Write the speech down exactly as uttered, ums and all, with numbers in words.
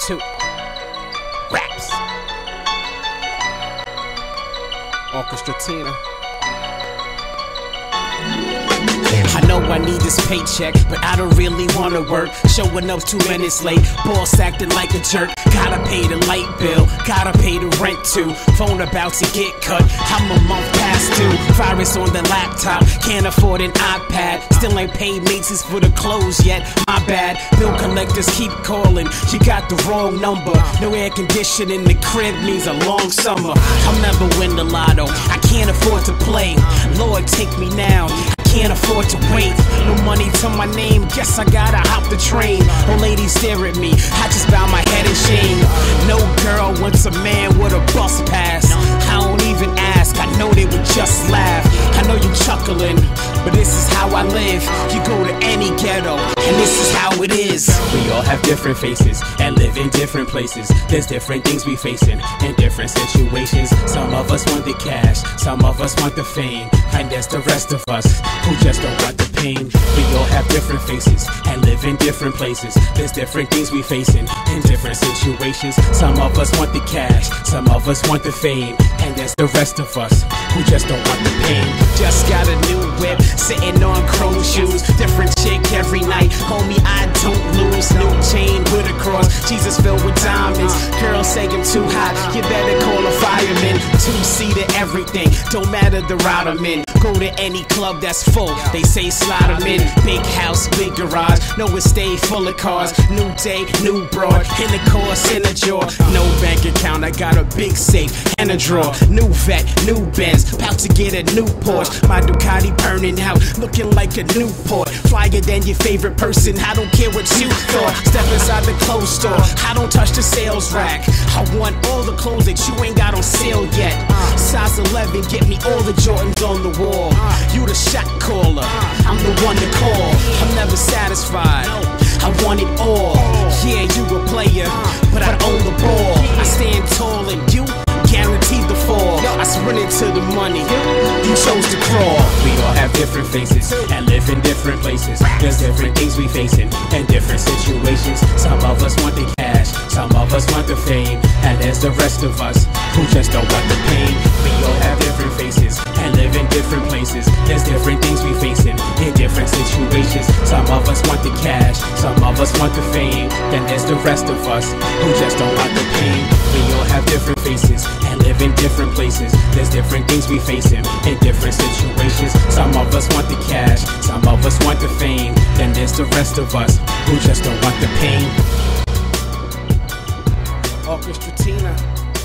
two. Raps. Orchestra Tina. I know I need this paycheck, but I don't really wanna work. Showing up two minutes late, boss acting like a jerk. Gotta pay the light bill, gotta pay the rent too. Phone about to get cut, I'm a month past due. Virus on the laptop, can't afford an iPad. Still ain't paid maintenance for the clothes yet, my bad. Bill collectors keep calling, you got the wrong number. No air conditioning in the crib means a long summer. I'll never win the lotto, I can't afford to play. Lord, take me now, can't afford to wait. No money to my name, guess I gotta hop the train. Old lady stare at me, I just bow my head in shame. No girl wants a man with a bus pass. I don't even ask, I know they would just laugh. I know you chuckling, but this is how I live. You go to any ghetto, and this is how it is. We all have different faces, and live in different places. There's different things we facing, in different situations. Some of us want the cash, some of us want the fame. And there's the rest of us, who just don't want the pain. We all have different faces and live in different places. There's different things we facing in different situations. Some of us want the cash, some of us want the fame. And there's the rest of us who just don't want the pain. Just got a new whip, sitting on chrome shoes. Different chick every night, homie, I don't lose. New chain with a cross, Jesus filled with diamonds. Girl say I'm too hot, you better call a fireman. Two-seater everything, don't matter the route I'm in. Go to any club that's full, they say slide them in. Big house, big garage, know it stay full of cars. New day, new broad, in the course, in the jaw. No bank account, I got a big safe and a drawer. New vet, new Benz, about to get a new Porsche. My Ducati burning out, looking like a Newport. Flyer than your favorite person, I don't care what you thought. Step inside the clothes store, I don't touch the sales rack. I want all the clothes that you ain't got on sale yet. Size eleven, get me all the Jordans on the wall. You the shot caller, I'm the one to call. I'm never satisfied, I want it all. Yeah, you a player, but I own the ball. I stand tall and you guaranteed the fall. I sprinted to the money, you chose to crawl. We all have different faces and live in different places. There's different things we facing in different situations. Some of us want the cash, some of us want the fame. And there's the rest of us who just don't want the pain. We all have different faces and live in different places. There's different things we facing in different situations. Some of us want the cash, some of us want the fame. Then there's the rest of us who just don't want the pain. We all have different faces and live in different places. There's different things we facing in different situations. Some of us want the cash, some of us want the fame. Then there's the rest of us who just don't want the pain. Orchestra Tina.